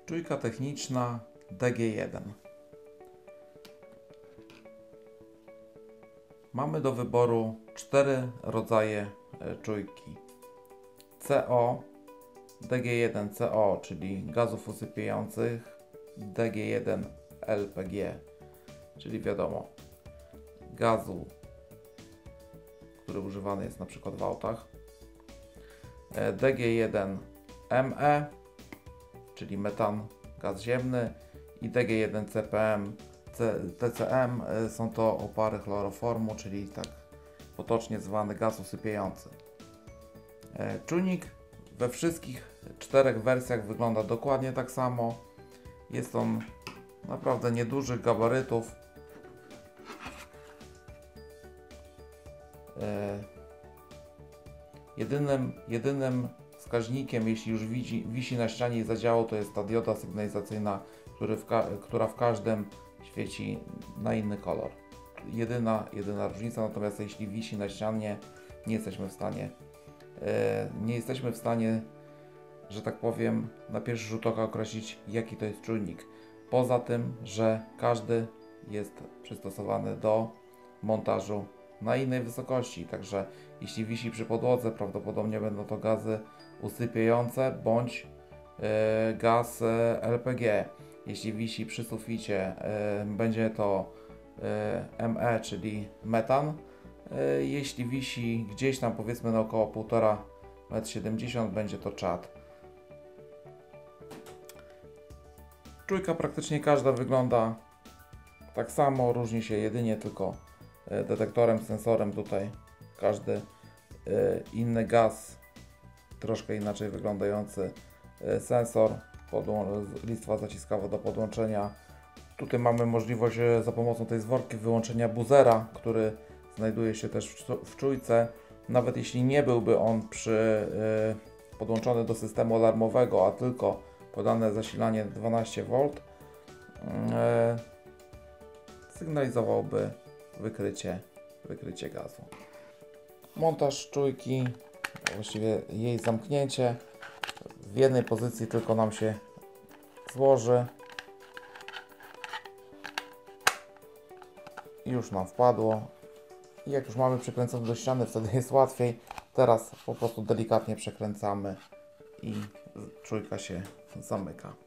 Czujka techniczna DG1. Mamy do wyboru 4 rodzaje czujki. CO, DG1 CO, czyli gazów usypiających, DG1 LPG, czyli wiadomo, gazu, który używany jest na przykład w autach. DG1 ME, czyli metan, gaz ziemny, i DG1 CPM, TCM, są to opary chloroformu, czyli tak potocznie zwany gaz usypiający. Czujnik we wszystkich 4 wersjach wygląda dokładnie tak samo. Jest on naprawdę niedużych gabarytów. Jedynym wskaźnikiem, jeśli już wisi na ścianie i zadziałał, to jest ta dioda sygnalizacyjna, która w każdym świeci na inny kolor. Jedyna różnica, natomiast jeśli wisi na ścianie, nie jesteśmy w stanie, że tak powiem, na pierwszy rzut oka określić, jaki to jest czujnik. Poza tym, że każdy jest przystosowany do montażu na innej wysokości, także jeśli wisi przy podłodze, prawdopodobnie będą to gazy usypiające bądź gaz LPG. Jeśli wisi przy suficie, będzie to ME, czyli metan. Jeśli wisi gdzieś tam, powiedzmy na około 1,5 m, będzie to czad. Czujka praktycznie każda wygląda tak samo, różni się jedynie tylko detektorem, sensorem. Tutaj każdy inny gaz, troszkę inaczej wyglądający sensor, listwa zaciskowa do podłączenia. Tutaj mamy możliwość za pomocą tej zworki wyłączenia buzzera, który znajduje się też w czujce. Nawet jeśli nie byłby on podłączony do systemu alarmowego, a tylko podane zasilanie 12V, sygnalizowałby wykrycie gazu. Montaż czujki, właściwie jej zamknięcie, w jednej pozycji tylko nam się złoży. Już nam wpadło. I jak już mamy przykręcone do ściany, wtedy jest łatwiej. Teraz po prostu delikatnie przekręcamy i czujka się zamyka.